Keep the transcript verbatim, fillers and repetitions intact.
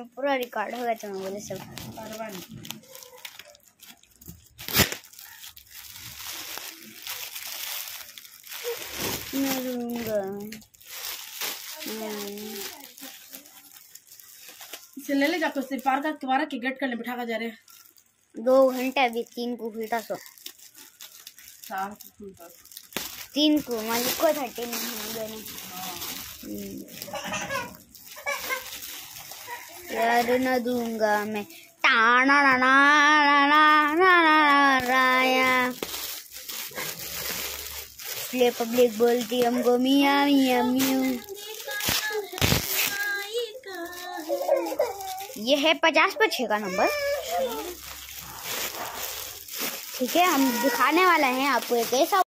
में पूरा रिकॉर्ड होगा तो मैं बोले सब मैं दूंगा। इसे ले ले जाकर से पार का दोबारा के गेट करने बिठा कर जा रहे हैं। दो घंटे अभी तीन को खुलता सो चार को खुलता तीन को मालिक को थर्टी नहीं गए यार न दूंगा मैं टाना ना ना ना ना ना राया इसलिए पब्लिक बोलती हमको मियां मियां मियां। ये है पचास पर छः का नंबर। ठीक है हम दिखाने वाला है आपको एक ऐसा